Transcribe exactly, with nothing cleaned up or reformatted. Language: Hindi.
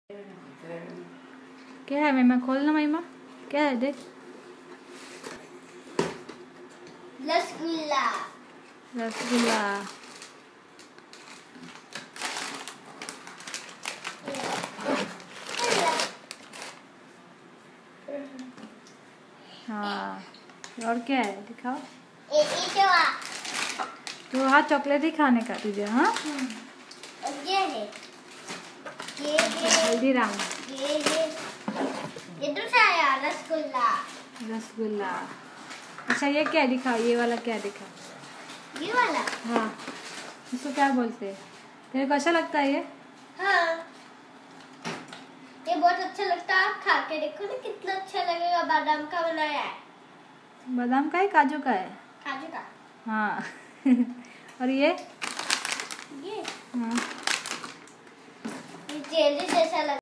क्या है महिमा? खोलना महिमा, क्या है? देख, रसगुल्ला। रसगुल्ला। हाँ, और क्या है? दिखाओ। ए, ए तो हाँ, चॉकलेट ही खाने का तुझे? हाँ, और ये है, ये ये हल्दीराम। ये ये ये दूसरा आया रसगुल्ला। रसगुल्ला। अच्छा, ये क्या दिखाओ, ये वाला क्या दिखाओ? ये वाला? हाँ, इसको क्या बोलते हैं? तेरे को अच्छा लगता है ये? हाँ, ये बहुत अच्छा लगता है। आप खा के देखो ना कितना अच्छा लगेगा। बादाम का बनाया है। बादाम का है, काजू का है? काजू का। हाँ। और ये ये हाँ, ये जेली जैसा लग